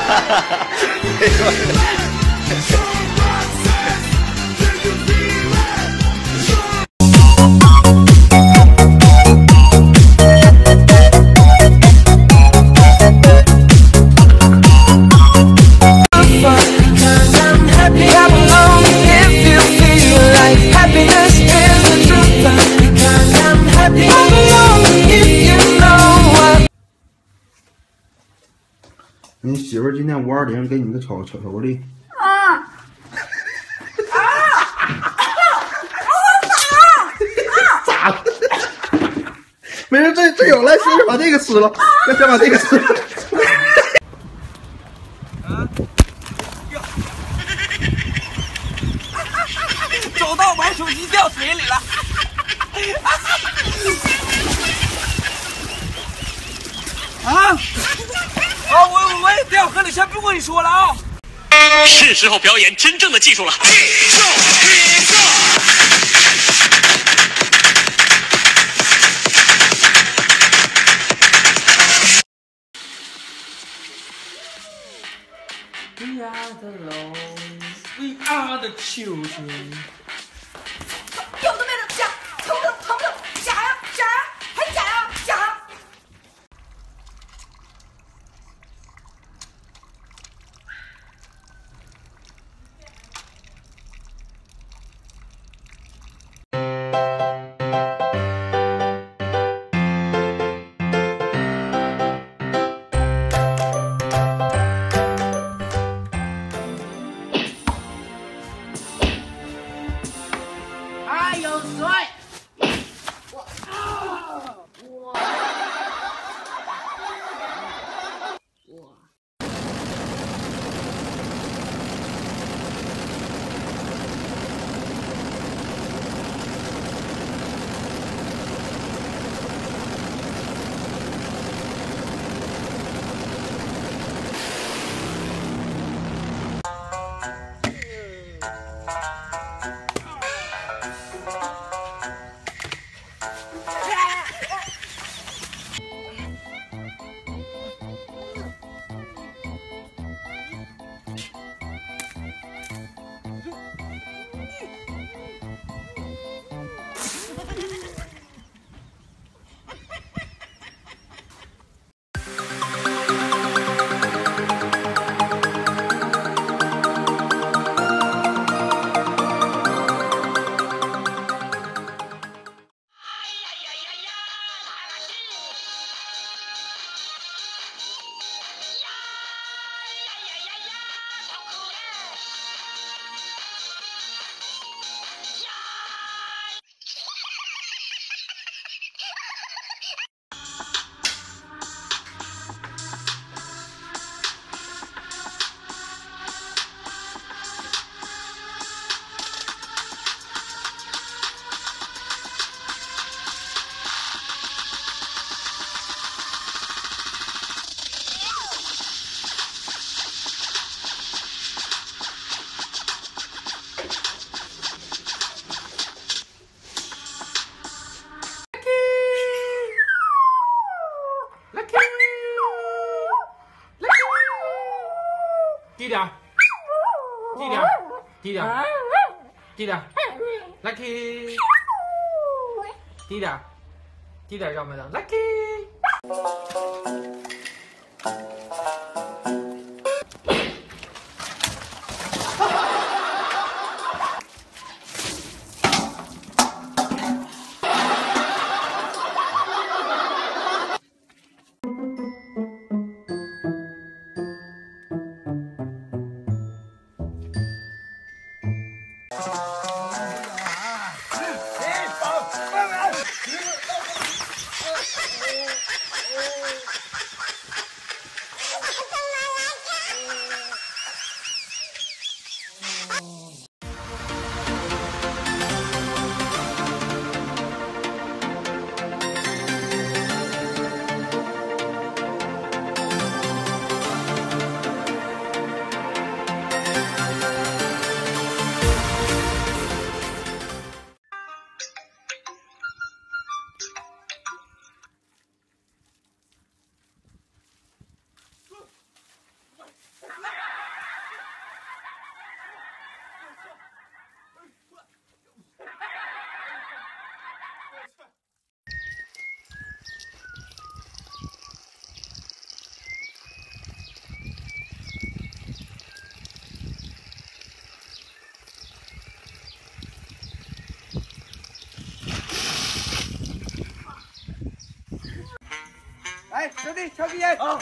你媳妇儿今天520给你个巧克力。咋了？没事，这有了，先把这个吃了，先把这个吃了。 找到玩手机掉水里了。我也掉河里，先不跟你说了啊。 是时候表演真正的技术了。 We are the Lord, we are the children。 有的没的，假，疼不疼？疼不疼？假呀，假呀，还假呀，假。有水！ 低点，低点，低点，低点 ，Lucky， 低点，低点，要没的 ，Lucky。 弟，抽根烟。啊，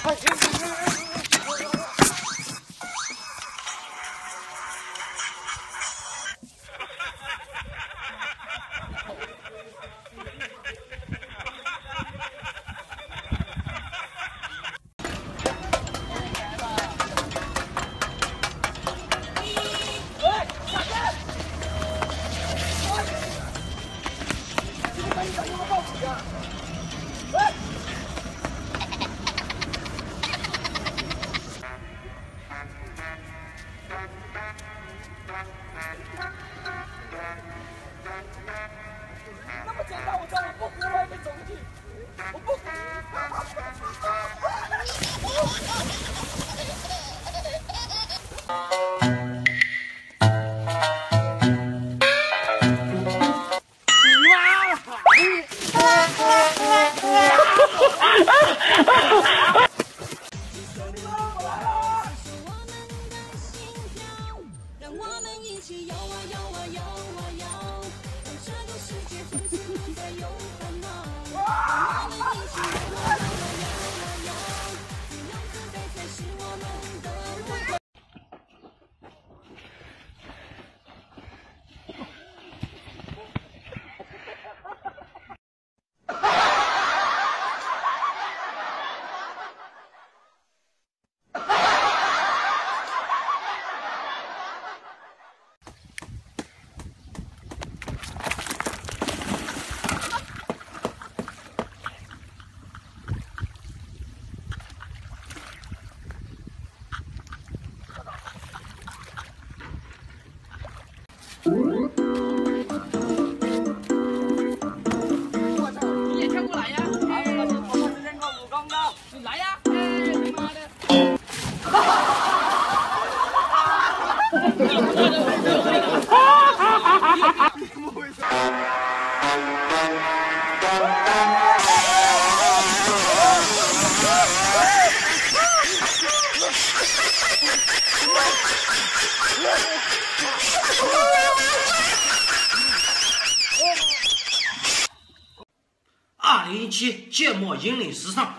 那么简单，我叫你不服，我也得走出去。我不服。 让我们一起摇啊摇啊摇啊摇，让这个世界从此不再有烦恼。让我们一起摇啊摇啊摇啊摇，自由自在才是我们的目标。 我操，你也跳过来呀？啊，我是练过武功的。你来呀！哎，他妈的！怎么回事？ 2017芥末引领时尚。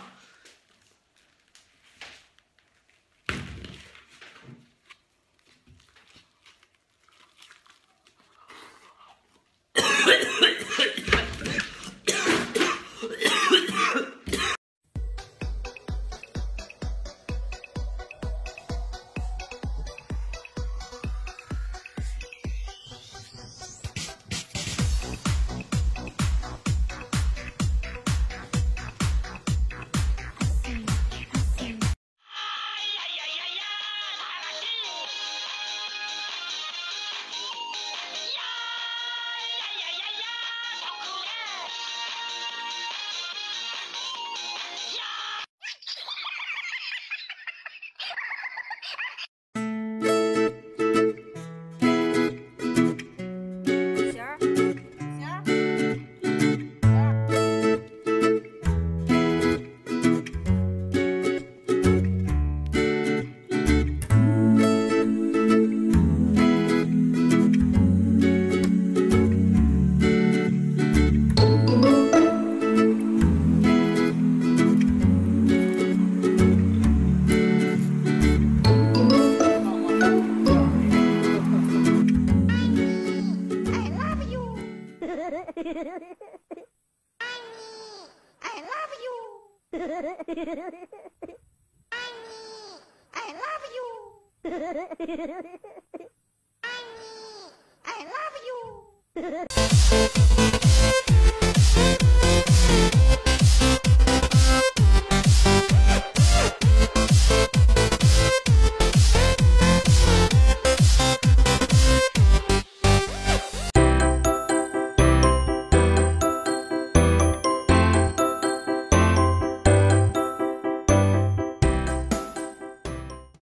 I love you. I love you. I love you.